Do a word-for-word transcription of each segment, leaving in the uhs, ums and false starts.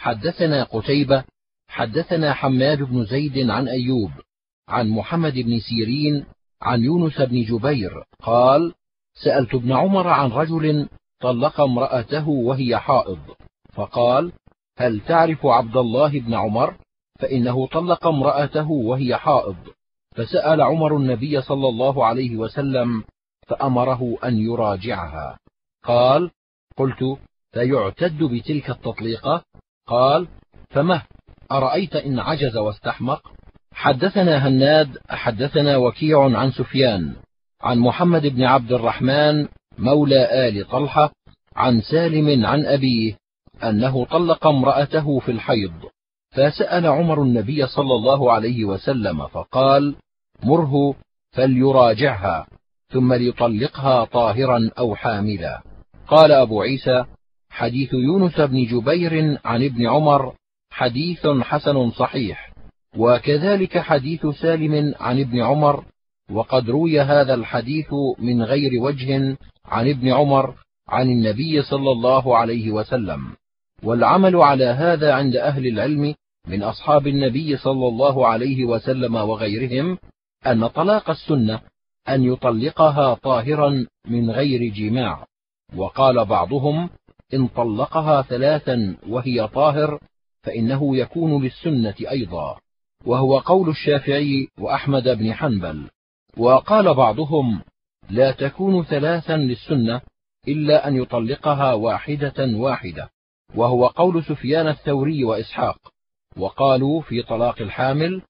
حدثنا قتيبة حدثنا حماد بن زيد عن أيوب عن محمد بن سيرين عن يونس بن جبير قال: سألت ابن عمر عن رجل طلق امرأته وهي حائض، فقال: هل تعرف عبد الله بن عمر؟ فإنه طلق امرأته وهي حائض. فسأل عمر النبي صلى الله عليه وسلم فأمره أن يراجعها. قال: قلت: فيعتد بتلك التطليقة؟ قال: فمه، أرأيت إن عجز واستحمق؟ حدثنا هناد حدثنا وكيع عن سفيان عن محمد بن عبد الرحمن مولى آل طلحة عن سالم عن أبيه أنه طلق امرأته في الحيض، فسأل عمر النبي صلى الله عليه وسلم فقال: مره فليراجعها ثم ليطلقها طاهرا أو حاملا. قال أبو عيسى: حديث يونس بن جبير عن ابن عمر حديث حسن صحيح، وكذلك حديث سالم عن ابن عمر، وقد روي هذا الحديث من غير وجه عن ابن عمر عن النبي صلى الله عليه وسلم. والعمل على هذا عند أهل العلم من أصحاب النبي صلى الله عليه وسلم وغيرهم أن طلاق السنة أن يطلقها طاهرا من غير جماع. وقال بعضهم: إن طلقها ثلاثا وهي طاهر فإنه يكون للسنة أيضا، وهو قول الشافعي وأحمد بن حنبل. وقال بعضهم: لا تكون ثلاثا للسنة إلا أن يطلقها واحدة واحدة، وهو قول سفيان الثوري وإسحاق. وقالوا في طلاق الحامل: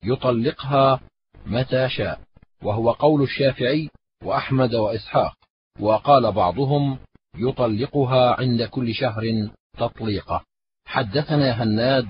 يطلقها متى شاء، وهو قول الشافعي وأحمد وإسحاق. وقال بعضهم: يطلقها عند كل شهر تطليقة. حدثنا هناد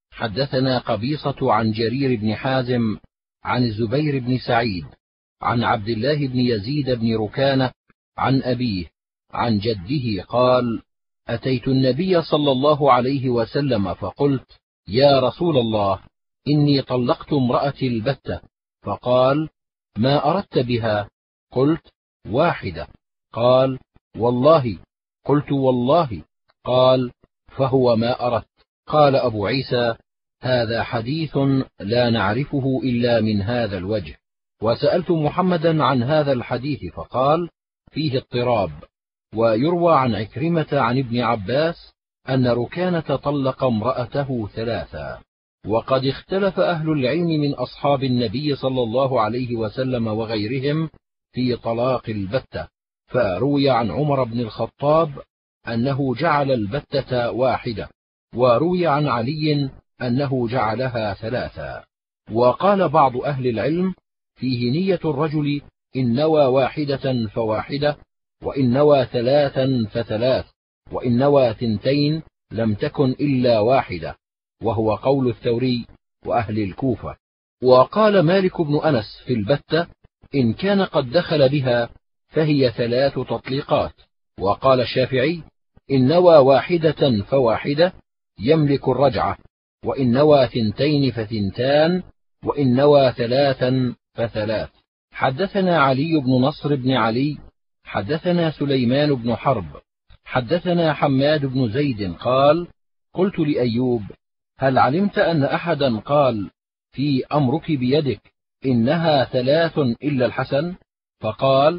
حدثنا قبيصة عن جرير بن حازم عن الزبير بن سعيد عن عبد الله بن يزيد بن ركانة عن أبيه عن جده قال: أتيت النبي صلى الله عليه وسلم فقلت: يا رسول الله، إني طلقت امرأتي البتة. فقال: ما أردت بها؟ قلت: واحدة. قال: والله؟ قلت: والله. قال: فهو ما أردت. قال أبو عيسى: هذا حديث لا نعرفه إلا من هذا الوجه. وسألت محمدا عن هذا الحديث فقال: فيه اضطراب. ويروى عن عكرمة عن ابن عباس أن ركانة طلق امرأته ثلاثا. وقد اختلف أهل العلم من أصحاب النبي صلى الله عليه وسلم وغيرهم في طلاق البتة، فروي عن عمر بن الخطاب أنه جعل البتة واحدة، وروي عن علي أنه جعلها ثلاثا. وقال بعض أهل العلم: فيه نية الرجل إن نوى واحدة فواحدة، وإن نوى ثلاثا فثلاث، وإن نوى ثنتين لم تكن إلا واحدة، وهو قول الثوري وأهل الكوفة. وقال مالك بن أنس في البتة: إن كان قد دخل بها فهي ثلاث تطليقات. وقال الشافعي: إن نوى واحدة فواحدة يملك الرجعة، وإن نوى ثنتين فثنتان، وإن نوى ثلاثا فثلاث. حدثنا علي بن نصر بن علي حدثنا سليمان بن حرب حدثنا حماد بن زيد قال: قلت لأيوب: هل علمت أن أحدا قال في أمرك بيدك إنها ثلاث إلا الحسن؟ فقال: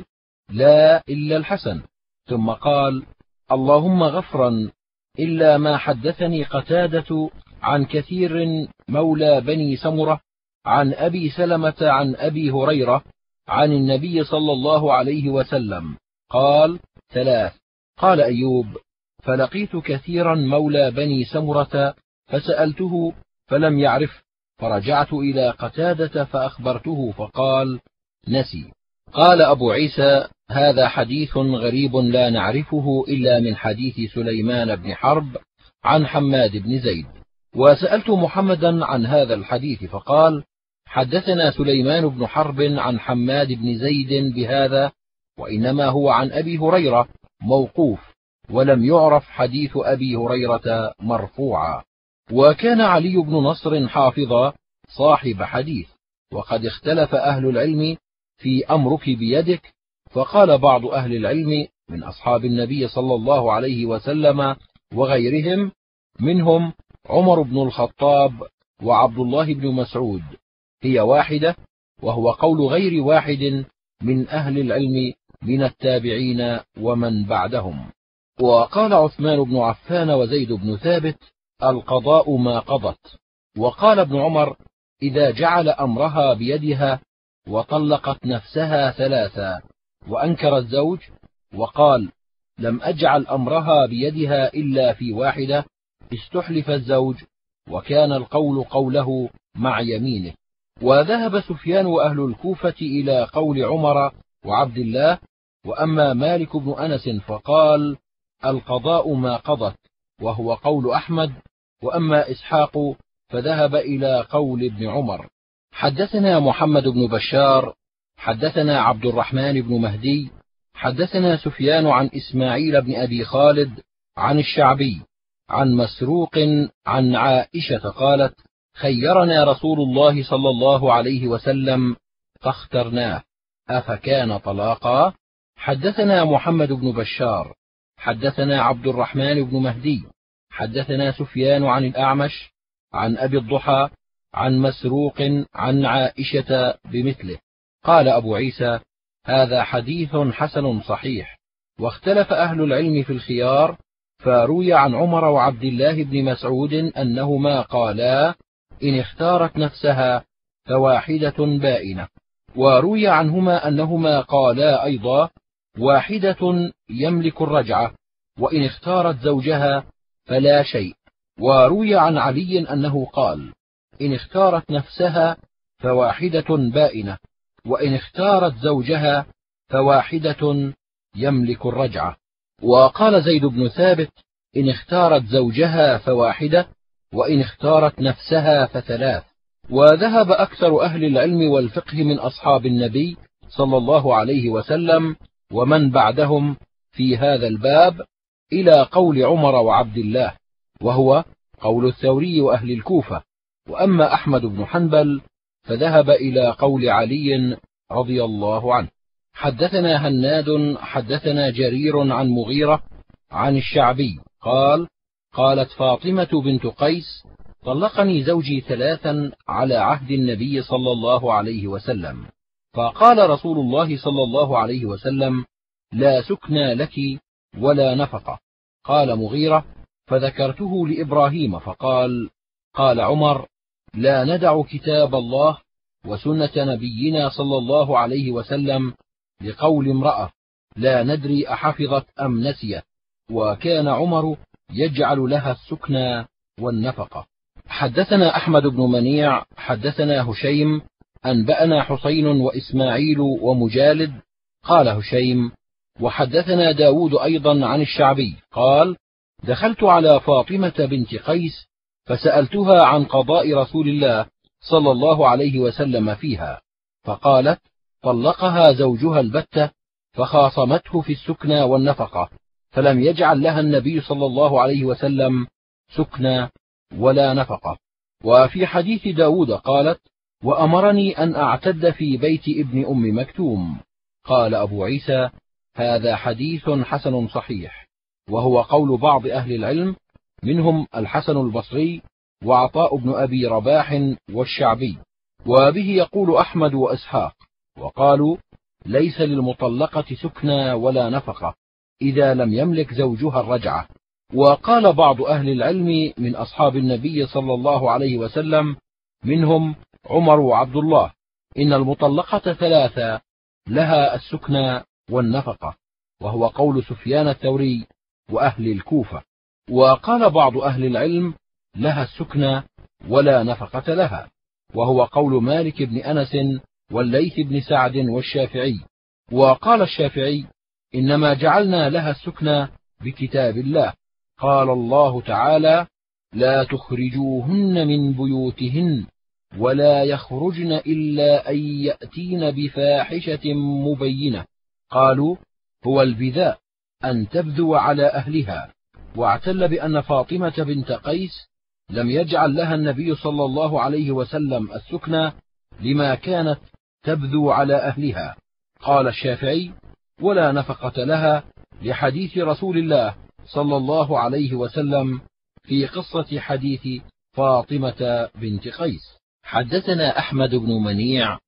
لا إلا الحسن. ثم قال: اللهم غفرا إلا ما حدثني قتادة عن كثير مولى بني سمرة عن أبي سلمة عن أبي هريرة عن النبي صلى الله عليه وسلم قال: ثلاث. قال أيوب: فلقيت كثيرا مولى بني سمرة فسألته فلم يعرف، فرجعت إلى قتادة فأخبرته فقال: نسي. قال أبو عيسى: هذا حديث غريب لا نعرفه إلا من حديث سليمان بن حرب عن حماد بن زيد. وسألت محمدا عن هذا الحديث فقال: حدثنا سليمان بن حرب عن حماد بن زيد بهذا، وإنما هو عن أبي هريرة موقوف، ولم يعرف حديث أبي هريرة مرفوعا. وكان علي بن نصر حافظا صاحب حديث. وقد اختلف أهل العلم في أمرك بيدك، فقال بعض أهل العلم من أصحاب النبي صلى الله عليه وسلم وغيرهم منهم عمر بن الخطاب وعبد الله بن مسعود، هي واحدة، وهو قول غير واحد من أهل العلم من التابعين ومن بعدهم. وقال عثمان بن عفان وزيد بن ثابت: القضاء ما قضت. وقال ابن عمر: إذا جعل أمرها بيدها وطلقت نفسها ثلاثا. وأنكر الزوج وقال: لم أجعل أمرها بيدها إلا في واحدة، استحلف الزوج، وكان القول قوله مع يمينه. وذهب سفيان وأهل الكوفة إلى قول عمر وعبد الله، وأما مالك بن أنس فقال: القضاء ما قضت، وهو قول أحمد. وأما إسحاق فذهب إلى قول ابن عمر. حدثنا محمد بن بشار حدثنا عبد الرحمن بن مهدي حدثنا سفيان عن إسماعيل بن أبي خالد عن الشعبي عن مسروق عن عائشة قالت: خيرنا رسول الله صلى الله عليه وسلم فاخترناه، أفكان طلاقا؟ حدثنا محمد بن بشار حدثنا عبد الرحمن بن مهدي حدثنا سفيان عن الأعمش عن أبي الضحى عن مسروق عن عائشة بمثله. قال أبو عيسى: هذا حديث حسن صحيح. واختلف أهل العلم في الخيار، فروي عن عمر وعبد الله بن مسعود أنهما قالا: إن اختارت نفسها فواحدة بائنة. وروي عنهما أنهما قالا أيضا: واحدة يملك الرجعة، وإن اختارت زوجها فلا شيء. وروي عن علي أنه قال: إن اختارت نفسها فواحدة بائنة، وإن اختارت زوجها فواحدة يملك الرجعة. وقال زيد بن ثابت: إن اختارت زوجها فواحدة، وإن اختارت نفسها فثلاث. وذهب أكثر أهل العلم والفقه من أصحاب النبي صلى الله عليه وسلم ومن بعدهم في هذا الباب إلى قول عمر وعبد الله، وهو قول الثوري وأهل الكوفة. وأما أحمد بن حنبل فذهب إلى قول علي رضي الله عنه. حدثنا هناد حدثنا جرير عن مغيرة عن الشعبي قال: قالت فاطمة بنت قيس: طلقني زوجي ثلاثا على عهد النبي صلى الله عليه وسلم. فقال رسول الله صلى الله عليه وسلم: لا سكنى لك ولا نفقة. قال مغيرة: فذكرته لإبراهيم فقال: قال عمر: لا ندع كتاب الله وسنة نبينا صلى الله عليه وسلم لقول امرأة لا ندري أحفظت أم نسيت. وكان عمر يجعل لها السكنى والنفقة. حدثنا أحمد بن منيع حدثنا هشيم أنبأنا حسين وإسماعيل ومجالد. قال هشيم: وحدثنا داود أيضا عن الشعبي قال: دخلت على فاطمة بنت قيس فسألتها عن قضاء رسول الله صلى الله عليه وسلم فيها، فقالت: طلقها زوجها البتة، فخاصمته في السكنى والنفقة، فلم يجعل لها النبي صلى الله عليه وسلم سكنى ولا نفقة. وفي حديث داود قالت: وأمرني أن أعتد في بيت ابن أم مكتوم. قال أبو عيسى: هذا حديث حسن صحيح، وهو قول بعض أهل العلم منهم الحسن البصري وعطاء بن أبي رباح والشعبي، وبه يقول أحمد وإسحاق. وقالوا: ليس للمطلقة سكنى ولا نفقة إذا لم يملك زوجها الرجعة. وقال بعض أهل العلم من أصحاب النبي صلى الله عليه وسلم منهم عمر وعبد الله: إن المطلقة ثلاثة لها السكنى والنفقة، وهو قول سفيان الثوري وأهل الكوفة. وقال بعض أهل العلم: لها السكنى ولا نفقة لها، وهو قول مالك بن أنس والليث بن سعد والشافعي. وقال الشافعي: إنما جعلنا لها السكنى بكتاب الله، قال الله تعالى: لا تخرجوهن من بيوتهن ولا يخرجن إلا أن يأتين بفاحشة مبينة. قالوا: هو البذاء أن تبذو على أهلها. واعتل بأن فاطمة بنت قيس لم يجعل لها النبي صلى الله عليه وسلم السكنى لما كانت تبذو على أهلها. قال الشافعي: ولا نفقة لها لحديث رسول الله صلى الله عليه وسلم في قصة حديث فاطمة بنت قيس. حدثنا أحمد بن منيع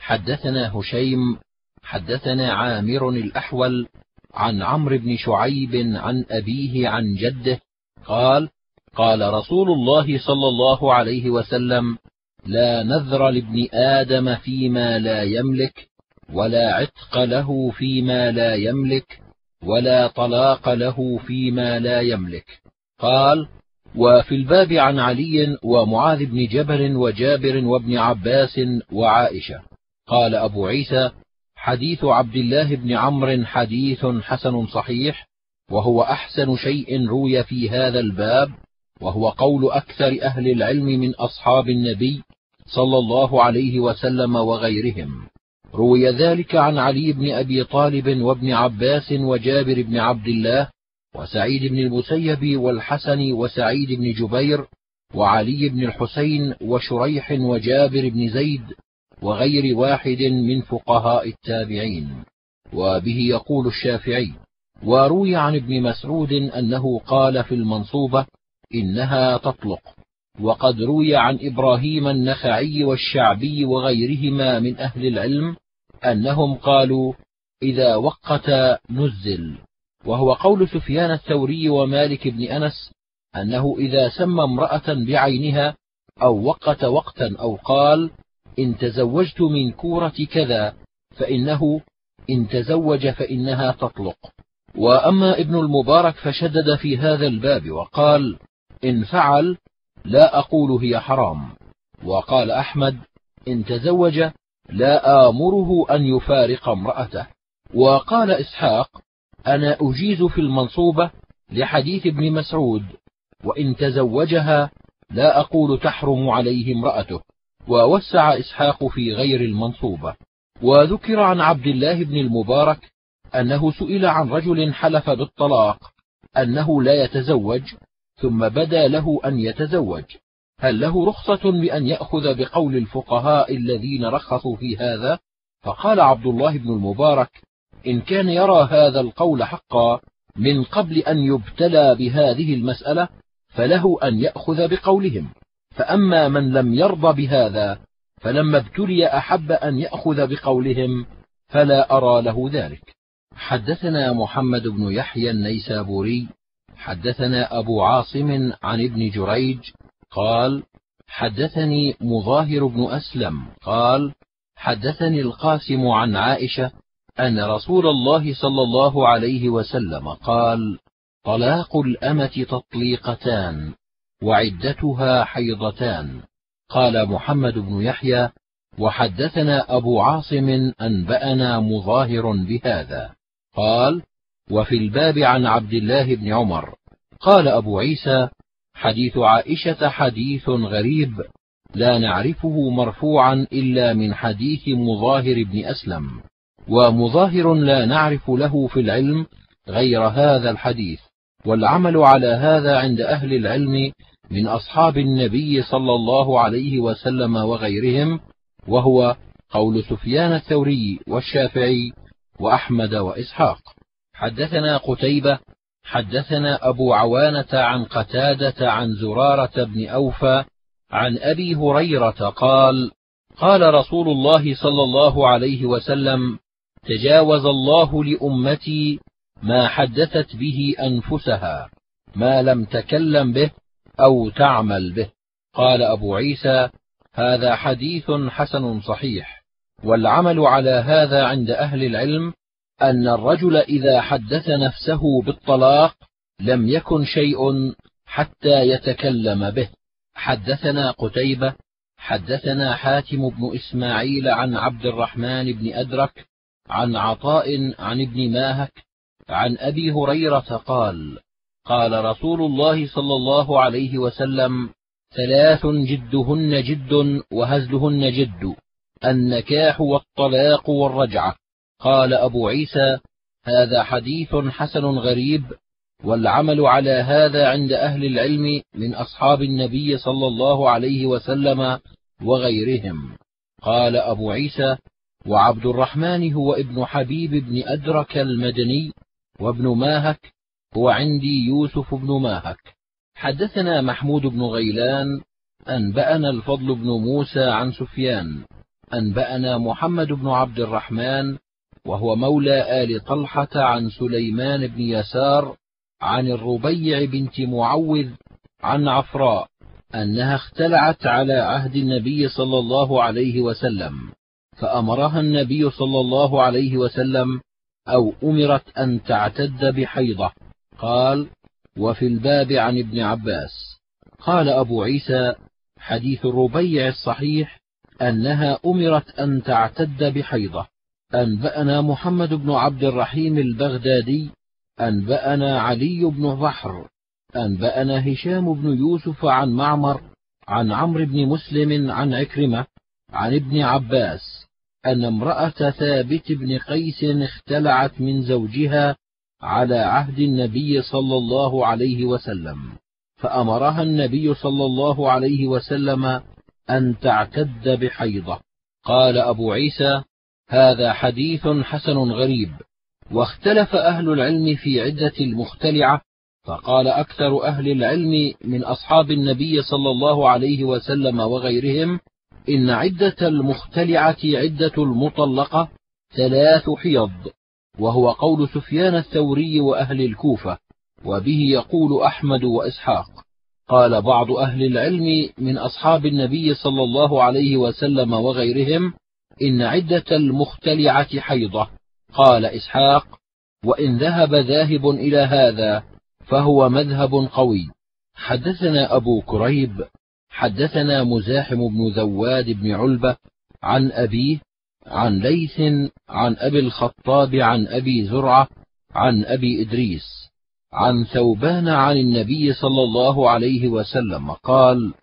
حدثنا هشيم حدثنا عامر الأحول عن عمرو بن شعيب عن أبيه عن جده قال: قال رسول الله صلى الله عليه وسلم: لا نذر لابن آدم فيما لا يملك، ولا عتق له فيما لا يملك، ولا طلاق له فيما لا يملك. قال: وفي الباب عن علي ومعاذ بن جبل وجابر وابن عباس وعائشة. قال أبو عيسى: حديث عبد الله بن عمرو حديث حسن صحيح، وهو أحسن شيء روي في هذا الباب، وهو قول أكثر أهل العلم من أصحاب النبي صلى الله عليه وسلم وغيرهم. روي ذلك عن علي بن أبي طالب وابن عباس وجابر بن عبد الله وسعيد بن المسيب والحسن وسعيد بن جبير وعلي بن الحسين وشريح وجابر بن زيد وغير واحد من فقهاء التابعين. وبه يقول الشافعي. وروي عن ابن مسعود أنه قال في المنصوبة: إنها تطلق. وقد روي عن إبراهيم النخعي والشعبي وغيرهما من أهل العلم أنهم قالوا: إذا وقت نزل. وهو قول سفيان الثوري ومالك بن أنس أنه إذا سمى امرأة بعينها أو وقت وقتا أو قال: إن تزوجت من كورة كذا، فإنه إن تزوج فإنها تطلق. وأما ابن المبارك فشدد في هذا الباب وقال: إن فعل لا أقول هي حرام. وقال أحمد: إن تزوج لا آمره أن يفارق امرأته. وقال إسحاق: أنا أجيز في المنصوبة لحديث ابن مسعود، وإن تزوجها لا أقول تحرم عليه امرأته. ووسع إسحاق في غير المنصوبة. وذكر عن عبد الله بن المبارك أنه سئل عن رجل حلف بالطلاق أنه لا يتزوج، ثم بدا له أن يتزوج، هل له رخصة بأن يأخذ بقول الفقهاء الذين رخصوا في هذا؟ فقال عبد الله بن المبارك: إن كان يرى هذا القول حقا من قبل أن يبتلى بهذه المسألة فله أن يأخذ بقولهم، فأما من لم يرضى بهذا فلما ابتلي أحب أن يأخذ بقولهم، فلا أرى له ذلك. حدثنا محمد بن يحيى النيسابوري حدثنا أبو عاصم عن ابن جريج قال: حدثني مظاهر بن أسلم قال: حدثني القاسم عن عائشة أن رسول الله صلى الله عليه وسلم قال: طلاق الأمة تطليقتان، وعدتها حيضتان. قال محمد بن يحيى: وحدثنا أبو عاصم أنبأنا مظاهر بهذا. قال: وفي الباب عن عبد الله بن عمر. قال أبو عيسى: حديث عائشة حديث غريب لا نعرفه مرفوعا إلا من حديث مظاهر بن أسلم، ومظاهر لا نعرف له في العلم غير هذا الحديث، والعمل على هذا عند أهل العلم من أصحاب النبي صلى الله عليه وسلم وغيرهم، وهو قول سفيان الثوري والشافعي وأحمد وإسحاق. حدثنا قتيبة حدثنا أبو عوانة عن قتادة عن زرارة بن أوفى عن أبي هريرة قال: قال رسول الله صلى الله عليه وسلم: تجاوز الله لأمتي ما حدثت به أنفسها، ما لم تكلم به أو تعمل به. قال أبو عيسى: هذا حديث حسن صحيح. والعمل على هذا عند أهل العلم أن الرجل إذا حدث نفسه بالطلاق لم يكن شيء حتى يتكلم به. حدثنا قتيبة حدثنا حاتم بن إسماعيل عن عبد الرحمن بن أدرك عن عطاء عن ابن ماهك عن أبي هريرة قال: قال رسول الله صلى الله عليه وسلم: ثلاث جدهن جد وهزلهن جد، النكاح والطلاق والرجعة. قال أبو عيسى: هذا حديث حسن غريب، والعمل على هذا عند أهل العلم من أصحاب النبي صلى الله عليه وسلم وغيرهم. قال أبو عيسى: وعبد الرحمن هو ابن حبيب بن أدرك المدني، وابن ماهك هو عندي يوسف بن ماهك. حدثنا محمود بن غيلان أنبأنا الفضل بن موسى عن سفيان أنبأنا محمد بن عبد الرحمن وهو مولى آل طلحة عن سليمان بن يسار عن الربيع بنت معوذ عن عفراء أنها اختلعت على عهد النبي صلى الله عليه وسلم، فأمرها النبي صلى الله عليه وسلم أو أمرت أن تعتد بحيضة. قال: وفي الباب عن ابن عباس. قال أبو عيسى: حديث الربيع الصحيح أنها أمرت أن تعتد بحيضة. أنبأنا محمد بن عبد الرحيم البغدادي أنبأنا علي بن بحر أنبأنا هشام بن يوسف عن معمر عن عمرو بن مسلم عن عكرمة عن ابن عباس أن امرأة ثابت بن قيس اختلعت من زوجها على عهد النبي صلى الله عليه وسلم، فأمرها النبي صلى الله عليه وسلم أن تعتد بحيضة. قال أبو عيسى: هذا حديث حسن غريب. واختلف أهل العلم في عدة المختلعة، فقال أكثر أهل العلم من أصحاب النبي صلى الله عليه وسلم وغيرهم: إن عدة المختلعة عدة المطلقة ثلاث حيض، وهو قول سفيان الثوري وأهل الكوفة، وبه يقول أحمد وإسحاق. قال بعض أهل العلم من أصحاب النبي صلى الله عليه وسلم وغيرهم: إن عدة المختلعة حيضة. قال إسحاق: وإن ذهب ذاهب إلى هذا فهو مذهب قوي. حدثنا أبو كريب حدثنا مزاحم بن ذواد بن علبة عن أبيه عن ليث عن أبي الخطاب عن أبي زرعة عن أبي إدريس عن ثوبان عن النبي صلى الله عليه وسلم قال: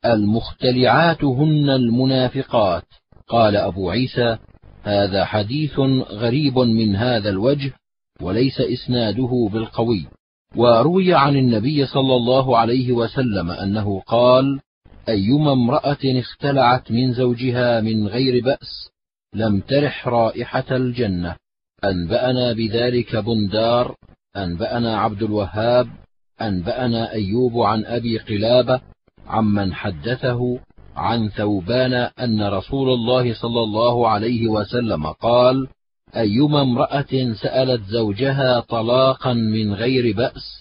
المختلعات هن المنافقات. قال أبو عيسى: هذا حديث غريب من هذا الوجه، وليس إسناده بالقوي. وروي عن النبي صلى الله عليه وسلم أنه قال: أيما امرأة اختلعت من زوجها من غير بأس لم ترح رائحة الجنة. أنبأنا بذلك بندار أنبأنا عبد الوهاب أنبأنا أيوب عن أبي قلابة عمن حدثه عن ثوبان أن رسول الله صلى الله عليه وسلم قال: أيما امرأة سألت زوجها طلاقا من غير بأس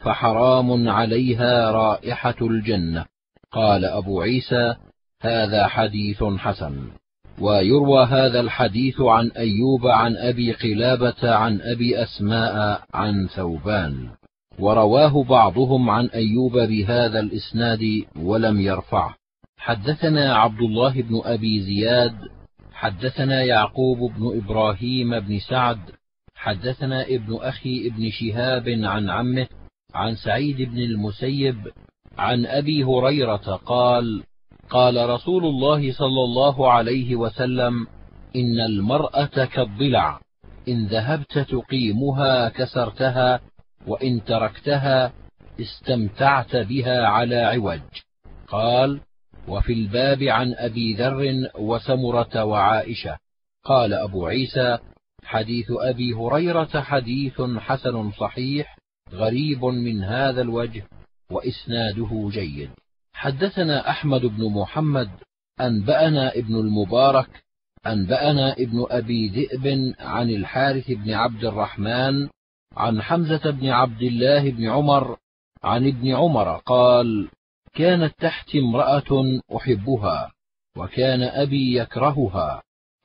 فحرام عليها رائحة الجنة. قال أبو عيسى: هذا حديث حسن. ويروى هذا الحديث عن أيوب عن أبي قلابة عن أبي أسماء عن ثوبان، ورواه بعضهم عن أيوب بهذا الإسناد ولم يرفعه. حدثنا عبد الله بن أبي زياد حدثنا يعقوب بن إبراهيم بن سعد حدثنا ابن أخي ابن شهاب عن عمه عن سعيد بن المسيب عن أبي هريرة قال: قال رسول الله صلى الله عليه وسلم: إن المرأة كالضلع، إن ذهبت تقيمها كسرتها، وإن تركتها استمتعت بها على عوج. قال: وفي الباب عن أبي ذر وسمرة وعائشة. قال أبو عيسى: حديث أبي هريرة حديث حسن صحيح غريب من هذا الوجه، وإسناده جيد. حدثنا أحمد بن محمد أنبأنا ابن المبارك أنبأنا ابن أبي ذئب عن الحارث بن عبد الرحمن عن حمزة بن عبد الله بن عمر عن ابن عمر قال: كانت تحتي امرأة أحبها، وكان أبي يكرهها،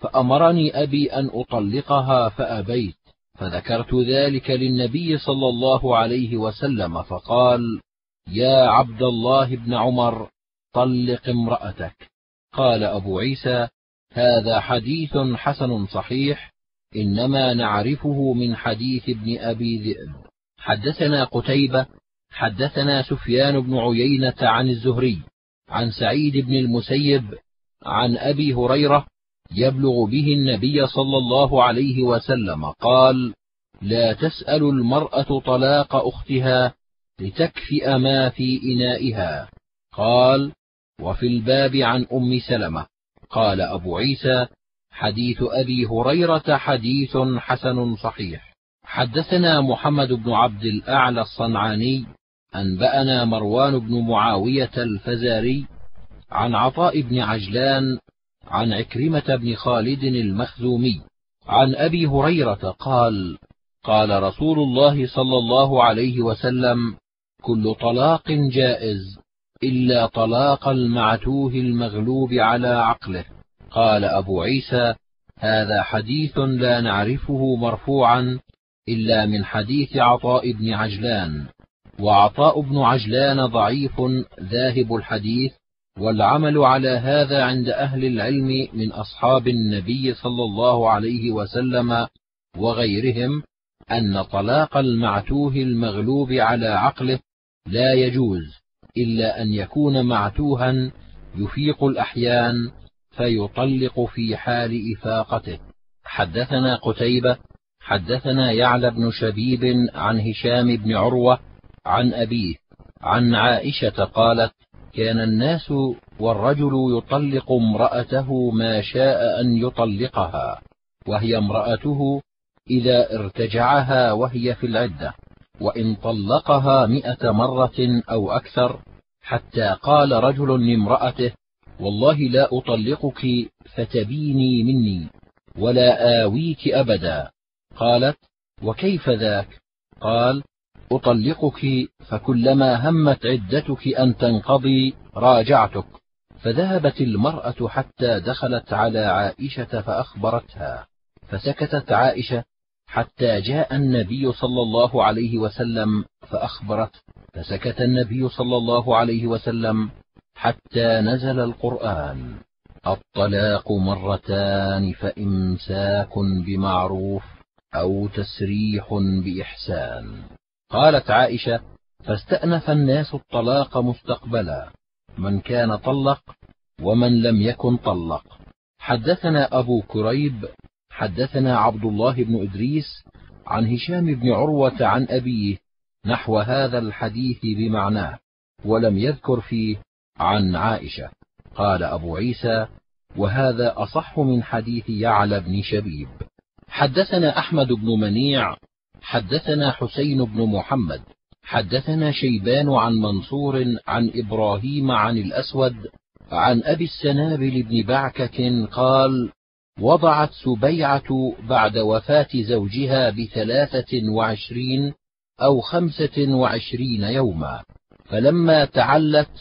فأمرني أبي أن أطلقها فأبيت، فذكرت ذلك للنبي صلى الله عليه وسلم فقال: يا عبد الله بن عمر، طلق امرأتك. قال أبو عيسى: هذا حديث حسن صحيح، إنما نعرفه من حديث ابن أبي ذئب. حدثنا قتيبة حدثنا سفيان بن عيينة عن الزهري عن سعيد بن المسيب عن أبي هريرة يبلغ به النبي صلى الله عليه وسلم قال: لا تسأل المرأة طلاق أختها لتكفئ ما في إنائها. قال: وفي الباب عن أم سلمة. قال أبو عيسى: حديث أبي هريرة حديث حسن صحيح. حدثنا محمد بن عبد الأعلى الصنعاني أنبأنا مروان بن معاوية الفزاري عن عطاء بن عجلان عن عكرمة بن خالد المخزومي عن أبي هريرة قال: قال رسول الله صلى الله عليه وسلم: كل طلاق جائز إلا طلاق المعتوه المغلوب على عقله. قال أبو عيسى: هذا حديث لا نعرفه مرفوعا إلا من حديث عطاء بن عجلان، وعطاء بن عجلان ضعيف ذاهب الحديث، والعمل على هذا عند أهل العلم من أصحاب النبي صلى الله عليه وسلم وغيرهم أن طلاق المعتوه المغلوب على عقله لا يجوز إلا أن يكون معتوها يفيق الأحيان فيطلق في حال إفاقته. حدثنا قتيبة حدثنا يعلى بن شبيب عن هشام بن عروة عن أبيه عن عائشة قالت: كان الناس والرجل يطلق امرأته ما شاء أن يطلقها، وهي امرأته إذا ارتجعها وهي في العدة، وإن طلقها مئة مرة أو أكثر، حتى قال رجل لامرأته: والله لا أطلقك فتبيني مني ولا آويك أبدا. قالت: وكيف ذاك؟ قال: أطلقك فكلما همت عدتك أن تنقضي راجعتك. فذهبت المرأة حتى دخلت على عائشة فأخبرتها، فسكتت عائشة حتى جاء النبي صلى الله عليه وسلم فأخبرت، فسكت النبي صلى الله عليه وسلم حتى نزل القرآن: الطلاق مرتان فإمساك بمعروف أو تسريح بإحسان. قالت عائشة: فاستأنف الناس الطلاق مستقبلا، من كان طلق ومن لم يكن طلق. حدثنا أبو كريب حدثنا عبد الله بن إدريس عن هشام بن عروة عن أبيه نحو هذا الحديث بمعناه، ولم يذكر فيه عن عائشة. قال أبو عيسى: وهذا أصح من حديث يعلى بن شبيب. حدثنا أحمد بن منيع حدثنا حسين بن محمد حدثنا شيبان عن منصور عن إبراهيم عن الأسود عن أبي السنابل بن بعكك قال: وضعت سبيعة بعد وفاة زوجها بثلاثة وعشرين أو خمسة وعشرين يوما، فلما تعلت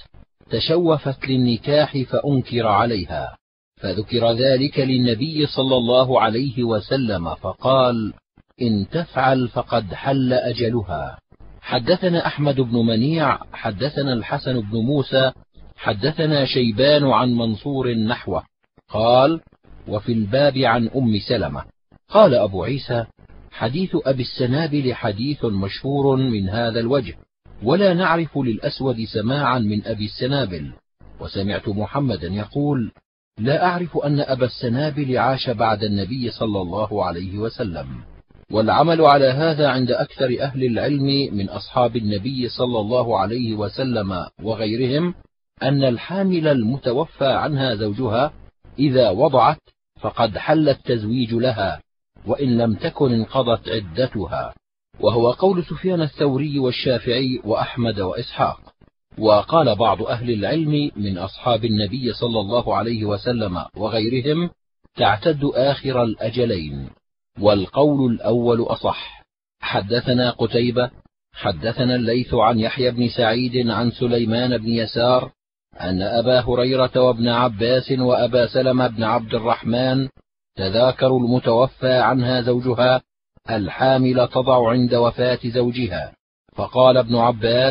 تشوفت للنكاح فأنكر عليها، فذكر ذلك للنبي صلى الله عليه وسلم فقال: إن تفعل فقد حل أجلها. حدثنا أحمد بن منيع حدثنا الحسن بن موسى حدثنا شيبان عن منصور نحوه قال: وفي الباب عن أم سلمة. قال أبو عيسى: حديث أبي السنابل حديث مشهور من هذا الوجه، ولا نعرف للأسود سماعا من أبي السنابل، وسمعت محمدا يقول: لا أعرف أن أبا السنابل عاش بعد النبي صلى الله عليه وسلم. والعمل على هذا عند أكثر أهل العلم من أصحاب النبي صلى الله عليه وسلم وغيرهم أن الحامل المتوفى عنها زوجها إذا وضعت فقد حل التزويج لها، وإن لم تكن انقضت عدتها، وهو قول سفيان الثوري والشافعي وأحمد وإسحاق. وقال بعض أهل العلم من أصحاب النبي صلى الله عليه وسلم وغيرهم: تعتد آخر الأجلين، والقول الأول أصح. حدثنا قتيبة حدثنا الليث عن يحيى بن سعيد عن سليمان بن يسار أن أبا هريرة وابن عباس وأبا سلمة بن عبد الرحمن تذاكروا المتوفى عنها زوجها الحامل تضع عند وفاة زوجها، فقال ابن عباس: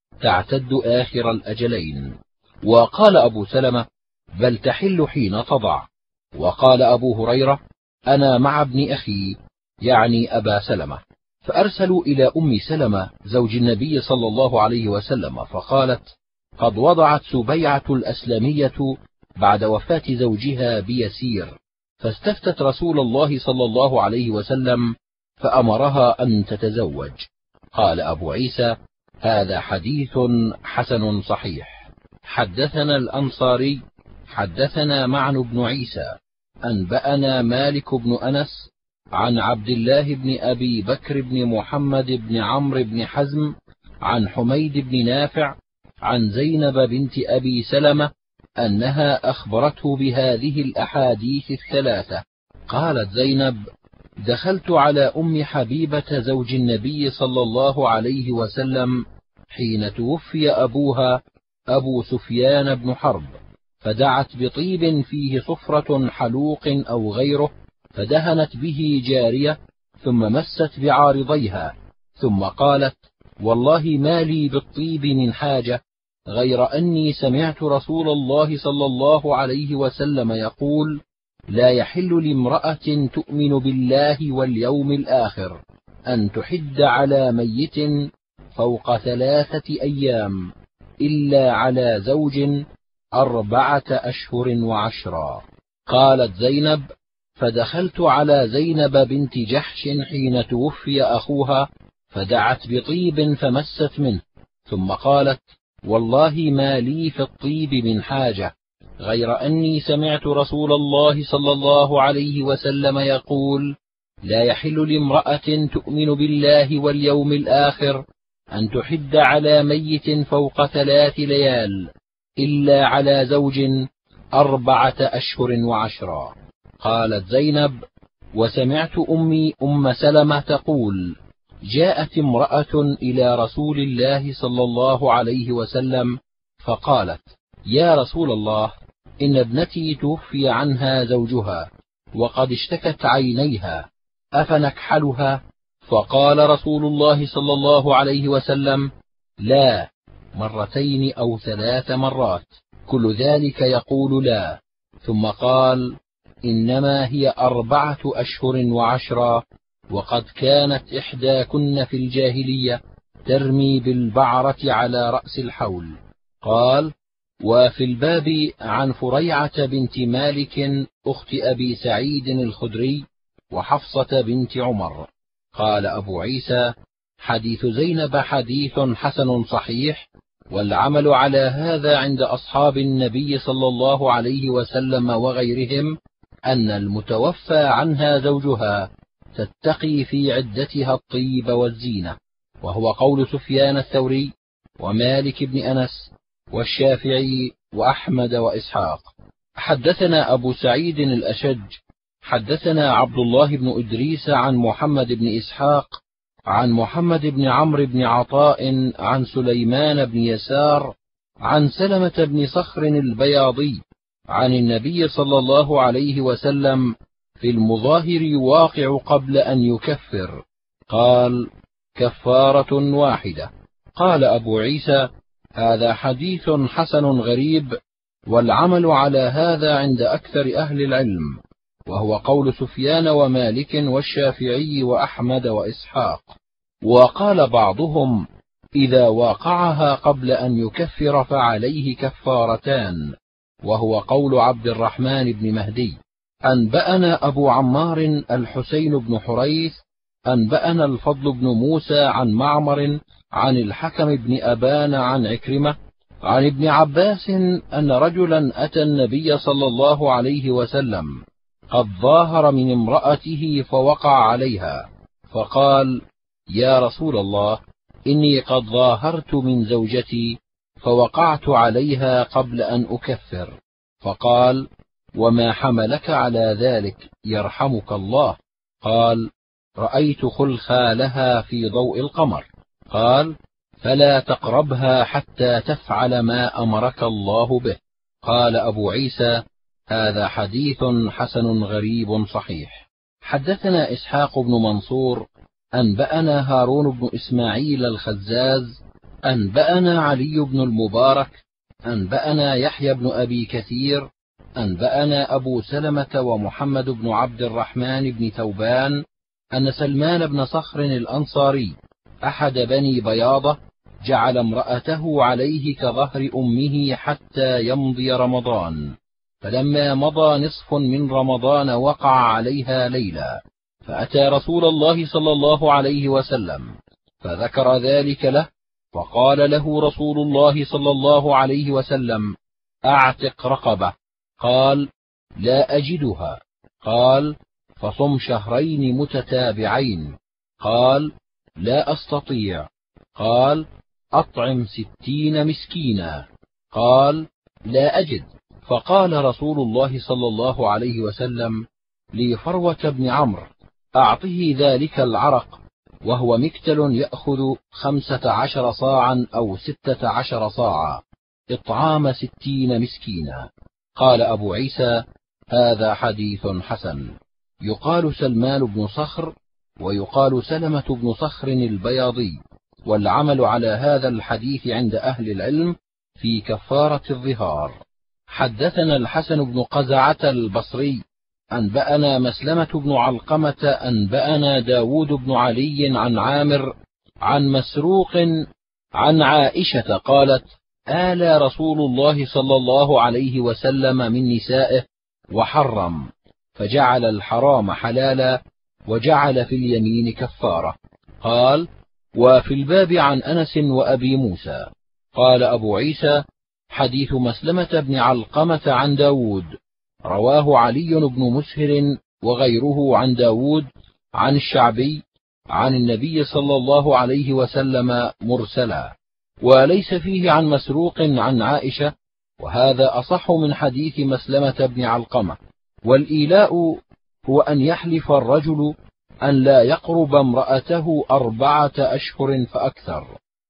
تعتد آخر الأجلين. وقال أبو سلمة: بل تحل حين تضع. وقال أبو هريرة: أنا مع ابن أخي، يعني أبا سلمة. فأرسلوا إلى أم سلمة زوج النبي صلى الله عليه وسلم فقالت: قد وضعت سبيعة الأسلمية بعد وفاة زوجها بيسير، فاستفتت رسول الله صلى الله عليه وسلم فأمرها أن تتزوج. قال أبو عيسى: هذا حديث حسن صحيح. حدثنا الأنصاري حدثنا معن بن عيسى أنبأنا مالك بن أنس عن عبد الله بن أبي بكر بن محمد بن عمرو بن حزم عن حميد بن نافع عن زينب بنت أبي سلمة أنها أخبرته بهذه الأحاديث الثلاثة. قالت زينب: دخلت على أم حبيبة زوج النبي صلى الله عليه وسلم حين توفي أبوها أبو سفيان بن حرب، فدعت بطيب فيه صفرة حلوق أو غيره، فدهنت به جارية، ثم مست بعارضيها، ثم قالت: والله ما لي بالطيب من حاجة، غير أني سمعت رسول الله صلى الله عليه وسلم يقول: لا يحل لامرأة تؤمن بالله واليوم الآخر أن تحد على ميت فوق ثلاثة أيام إلا على زوج أربعة أشهر وعشرا. قالت زينب: فدخلت على زينب بنت جحش حين توفي أخوها، فدعت بطيب فمست منه، ثم قالت: والله ما لي في الطيب من حاجة، غير أني سمعت رسول الله صلى الله عليه وسلم يقول: لا يحل لامرأة تؤمن بالله واليوم الآخر أن تحد على ميت فوق ثلاث ليال إلا على زوج أربعة أشهر وعشرا. قالت زينب: وسمعت أمي أم سلمة تقول: جاءت امرأة إلى رسول الله صلى الله عليه وسلم فقالت: يا رسول الله، إن ابنتي توفي عنها زوجها وقد اشتكت عينيها، أفنكحلها؟ فقال رسول الله صلى الله عليه وسلم: لا، مرتين أو ثلاث مرات، كل ذلك يقول لا. ثم قال: إنما هي أربعة أشهر وعشرا، وقد كانت إحداكن في الجاهلية ترمي بالبعرة على رأس الحول. قال: وفي الباب عن فريعة بنت مالك أخت أبي سعيد الخدري وحفصة بنت عمر. قال أبو عيسى: حديث زينب حديث حسن صحيح، والعمل على هذا عند أصحاب النبي صلى الله عليه وسلم وغيرهم أن المتوفى عنها زوجها تتقي في عدتها الطيب والزينة، وهو قول سفيان الثوري ومالك بن أنس والشافعي وأحمد وإسحاق. حدثنا أبو سعيد الأشج حدثنا عبد الله بن إدريس عن محمد بن إسحاق عن محمد بن عمرو بن عطاء عن سليمان بن يسار عن سلمة بن صخر البياضي عن النبي صلى الله عليه وسلم في المظاهر يواقع قبل أن يكفر، قال: كفارة واحدة. قال أبو عيسى: هذا حديث حسن غريب، والعمل على هذا عند أكثر أهل العلم، وهو قول سفيان ومالك والشافعي وأحمد وإسحاق. وقال بعضهم: إذا واقعها قبل أن يكفر فعليه كفارتان، وهو قول عبد الرحمن بن مهدي. أنبأنا أبو عمار الحسين بن حريث أنبأنا الفضل بن موسى عن معمر عن الحكم بن أبان عن عكرمة عن ابن عباس أن رجلا أتى النبي صلى الله عليه وسلم قد ظاهر من امرأته فوقع عليها، فقال: يا رسول الله، إني قد ظاهرت من زوجتي فوقعت عليها قبل أن أكفر. فقال: وما حملك على ذلك يرحمك الله؟ قال: رأيت خلخالها في ضوء القمر. قال: فلا تقربها حتى تفعل ما أمرك الله به. قال أبو عيسى: هذا حديث حسن غريب صحيح. حدثنا إسحاق بن منصور أنبأنا هارون بن إسماعيل الخزاز أنبأنا علي بن المبارك أنبأنا يحيى بن أبي كثير أنبأنا أبو سلمة ومحمد بن عبد الرحمن بن ثوبان أن سلمان بن صخر الأنصاري أحد بني بياضة جعل امرأته عليه كظهر أمه حتى يمضي رمضان، فلما مضى نصف من رمضان وقع عليها ليلا، فأتى رسول الله صلى الله عليه وسلم فذكر ذلك له، فقال له رسول الله صلى الله عليه وسلم: أعتق رقبة. قال: لا أجدها. قال: فصم شهرين متتابعين. قال: لا أستطيع. قال: أطعم ستين مسكينا. قال: لا أجد. فقال رسول الله صلى الله عليه وسلم لفروة بن عمرو: أعطه ذلك العرق، وهو مكتل يأخذ خمسة عشر صاعا أو ستة عشر صاعا، إطعام ستين مسكينا. قال أبو عيسى: هذا حديث حسن. يقال سلمان بن صخر، ويقال سلمة بن صخر البياضي، والعمل على هذا الحديث عند أهل العلم في كفارة الظهار. حدثنا الحسن بن قزعة البصري أنبأنا مسلمة بن علقمة أنبأنا داود بن علي عن عامر عن مسروق عن عائشة قالت: آلى رسول الله صلى الله عليه وسلم من نسائه وحرم، فجعل الحرام حلالا وجعل في اليمين كفارة. قال: وفي الباب عن أنس وأبي موسى. قال أبو عيسى: حديث مسلمة بن علقمة عن داود رواه علي بن مسهر وغيره عن داود عن الشعبي عن النبي صلى الله عليه وسلم مرسلا، وليس فيه عن مسروق عن عائشة، وهذا أصح من حديث مسلمة بن علقمة. والإيلاء هو أن يحلف الرجل أن لا يقرب امرأته أربعة أشهر فأكثر.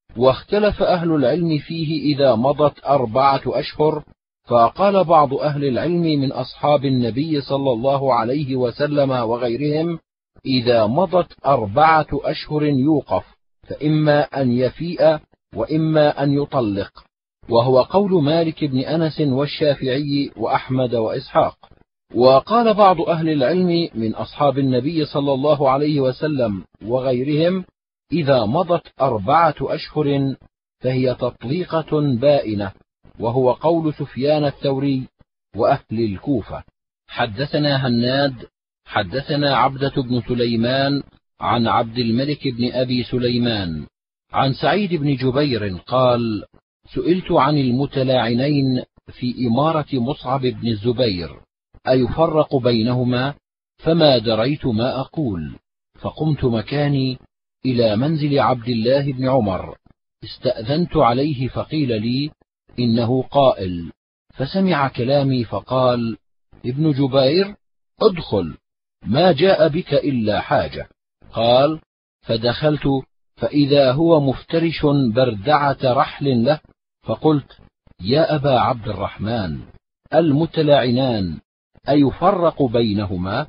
واختلف أهل العلم فيه إذا مضت أربعة أشهر، فقال بعض أهل العلم من أصحاب النبي صلى الله عليه وسلم وغيرهم: إذا مضت أربعة أشهر يوقف، فإما أن يفيء وإما أن يطلق، وهو قول مالك بن أنس والشافعي وأحمد وإسحاق. وقال بعض أهل العلم من أصحاب النبي صلى الله عليه وسلم وغيرهم: إذا مضت أربعة أشهر فهي تطليقة بائنة، وهو قول سفيان الثوري وأهل الكوفة. حدثنا هناد حدثنا عبدة بن سليمان عن عبد الملك بن أبي سليمان عن سعيد بن جبير قال: سئلت عن المتلاعنين في إمارة مصعب بن الزبير أيفرق بينهما، فما دريت ما أقول، فقمت مكاني إلى منزل عبد الله بن عمر، استأذنت عليه فقيل لي إنه قائل، فسمع كلامي فقال: ابن جبير ادخل، ما جاء بك إلا حاجة. قال: فدخلت فإذا هو مفترش بردعة رحل له، فقلت: يا أبا عبد الرحمن، المتلاعنان أيفرق بينهما؟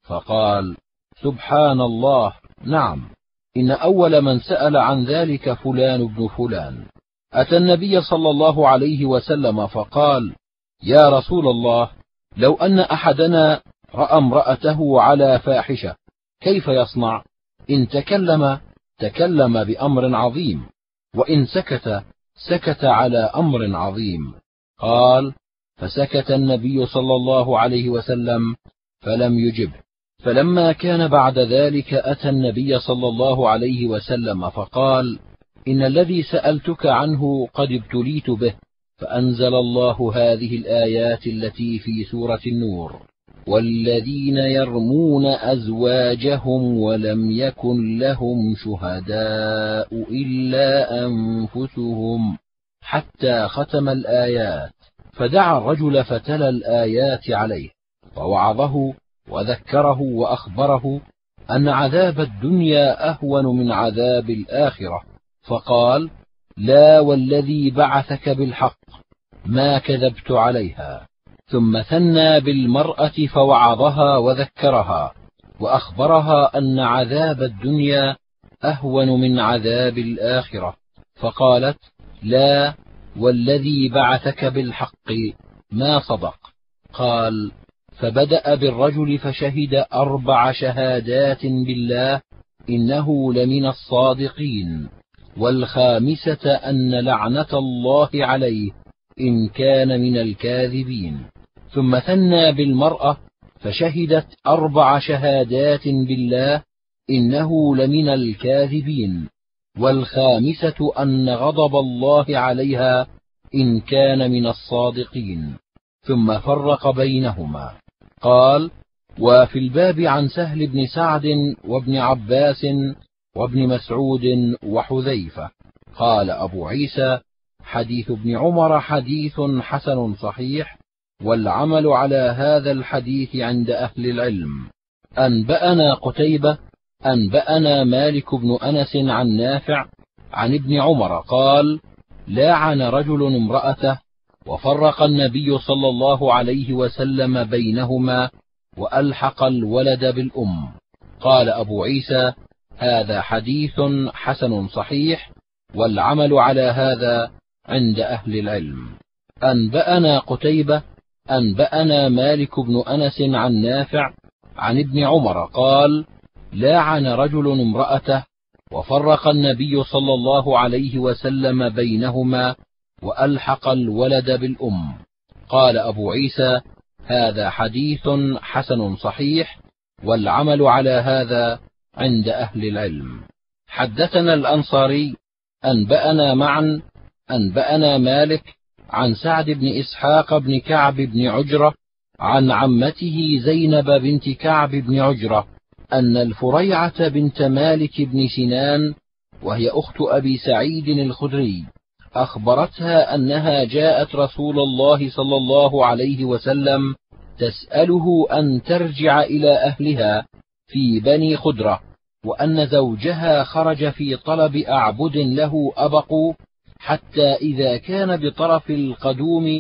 فقال: سبحان الله، نعم، إن أول من سأل عن ذلك فلان بن فلان. أتى النبي صلى الله عليه وسلم فقال: يا رسول الله، لو أن أحدنا رأى امرأته على فاحشة كيف يصنع؟ إن تكلم تكلم بأمر عظيم، وإن سكت سكت على أمر عظيم. قال: فسكت النبي صلى الله عليه وسلم فلم يجب. فلما كان بعد ذلك أتى النبي صلى الله عليه وسلم فقال: إن الذي سألتك عنه قد ابتليت به، فأنزل الله هذه الآيات التي في سورة النور: والذين يرمون أزواجهم ولم يكن لهم شهداء إلا أنفسهم، حتى ختم الآيات. فدعا الرجل فتلا الآيات عليه، ووعظه وذكره وأخبره أن عذاب الدنيا أهون من عذاب الآخرة، فقال: لا والذي بعثك بالحق ما كذبت عليها. ثم ثنى بالمرأة فوعظها وذكرها وأخبرها أن عذاب الدنيا أهون من عذاب الآخرة، فقالت: لا والذي بعثك بالحق ما صدق. قال: فبدأ بالرجل فشهد أربع شهادات بالله إنه لمن الصادقين، والخامسة أن لعنة الله عليه إن كان من الكاذبين. ثم ثنى بالمرأة فشهدت أربع شهادات بالله إنه لمن الكاذبين، والخامسة أن غضب الله عليها إن كان من الصادقين. ثم فرق بينهما. قال: وفي الباب عن سهل بن سعد وابن عباس وابن مسعود وحذيفة. قال أبو عيسى: حديث ابن عمر حديث حسن صحيح، والعمل على هذا الحديث عند أهل العلم. أنبأنا قتيبة أنبأنا مالك بن أنس عن نافع عن ابن عمر قال: لاعن رجل امرأته، وفرق النبي صلى الله عليه وسلم بينهما، وألحق الولد بالأم. قال أبو عيسى: هذا حديث حسن صحيح، والعمل على هذا عند أهل العلم. أنبأنا قتيبة أنبأنا مالك بن أنس عن نافع عن ابن عمر قال: لاعن رجل امرأته، وفرق النبي صلى الله عليه وسلم بينهما، وألحق الولد بالأم. قال أبو عيسى: هذا حديث حسن صحيح، والعمل على هذا عند أهل العلم. حدثنا الأنصاري أنبأنا معا أنبأنا مالك عن سعد بن إسحاق بن كعب بن عجرة عن عمته زينب بنت كعب بن عجرة أن الفريعة بنت مالك بن سنان، وهي أخت أبي سعيد الخدري، أخبرتها أنها جاءت رسول الله صلى الله عليه وسلم تسأله أن ترجع إلى أهلها في بني خدرة، وأن زوجها خرج في طلب أعبد له أبقوا، حتى إذا كان بطرف القدوم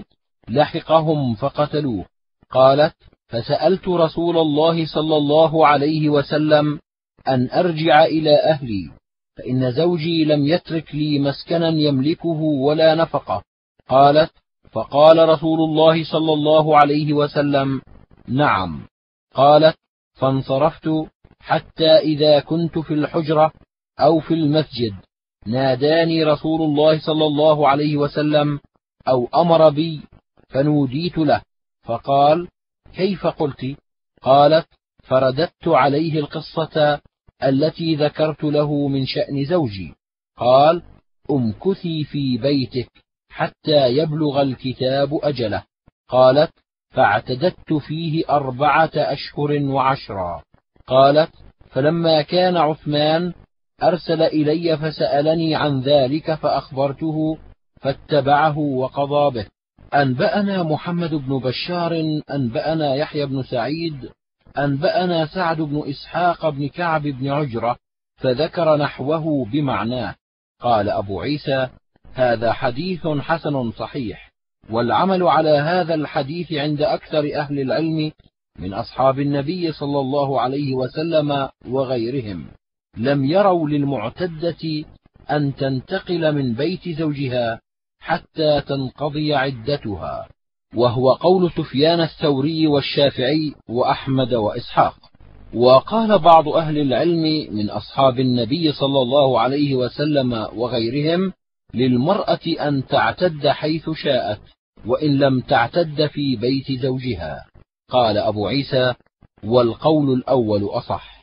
لحقهم فقتلوه. قالت: فسألت رسول الله صلى الله عليه وسلم أن أرجع إلى أهلي، فإن زوجي لم يترك لي مسكنا يملكه ولا نفقة. قالت: فقال رسول الله صلى الله عليه وسلم: نعم. قالت: فانصرفت حتى إذا كنت في الحجرة أو في المسجد ناداني رسول الله صلى الله عليه وسلم أو أمر بي، فنوديت له، فقال: كيف قلت؟ قالت: فرددت عليه القصة التي ذكرت له من شأن زوجي. قال: امكثي في بيتك حتى يبلغ الكتاب أجله. قالت: فاعتددت فيه أربعة أشهر وعشرا. قالت: فلما كان عثمان أرسل إلي فسألني عن ذلك، فأخبرته فاتبعه وقضى به. أنبأنا محمد بن بشار أنبأنا يحيى بن سعيد أنبأنا سعد بن إسحاق بن كعب بن عجرة، فذكر نحوه بمعناه. قال أبو عيسى: هذا حديث حسن صحيح، والعمل على هذا الحديث عند أكثر أهل العلم من أصحاب النبي صلى الله عليه وسلم وغيرهم. لم يروا للمعتدة أن تنتقل من بيت زوجها حتى تنقضي عدتها، وهو قول سفيان الثوري والشافعي وأحمد وإسحاق. وقال بعض أهل العلم من أصحاب النبي صلى الله عليه وسلم وغيرهم: للمرأة أن تعتد حيث شاءت، وإن لم تعتد في بيت زوجها. قال أبو عيسى: والقول الأول أصح.